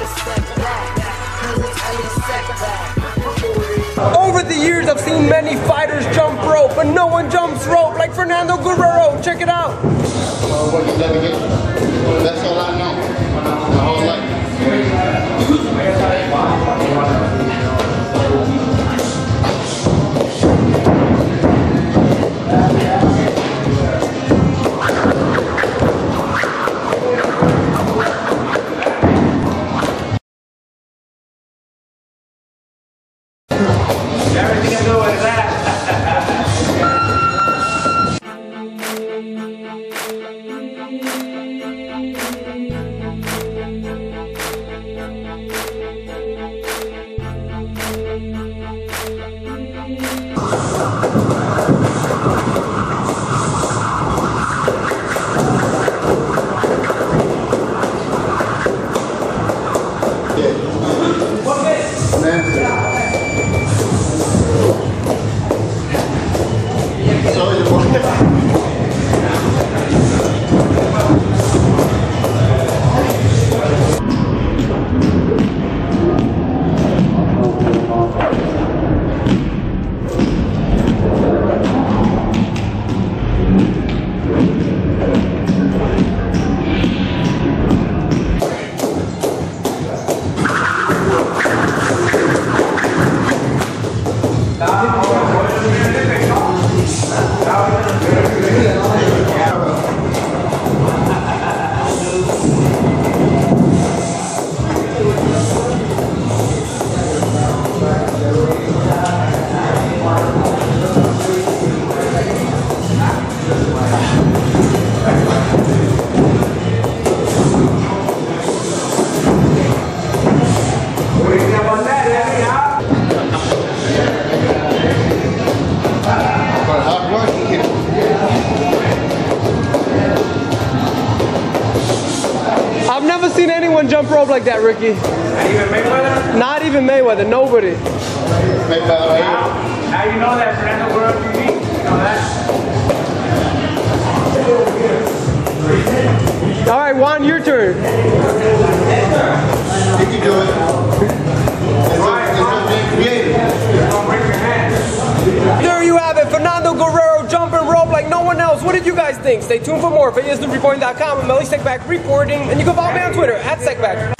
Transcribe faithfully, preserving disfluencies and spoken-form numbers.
Over the years, I've seen many fighters jump rope, but no one jumps rope like Fernando Guerrero. Check it out. That's all I know. My whole life. Everything I do is that. I've never seen anyone jump rope like that, Ricky. Not even Mayweather? Not even Mayweather, nobody. Mayweather. How, how you know that Fernando Guerrero T V? You know that? All right, Juan, your turn. You can do it. It's about being creative. Don't break your hand. There you have it, Fernando Guerrero jumping rope like no one else. What did you guys think? Stay tuned for more. Vegas News Reporting dot com. I'm Melly Sekback reporting, and you can follow me on Twitter at Sekback.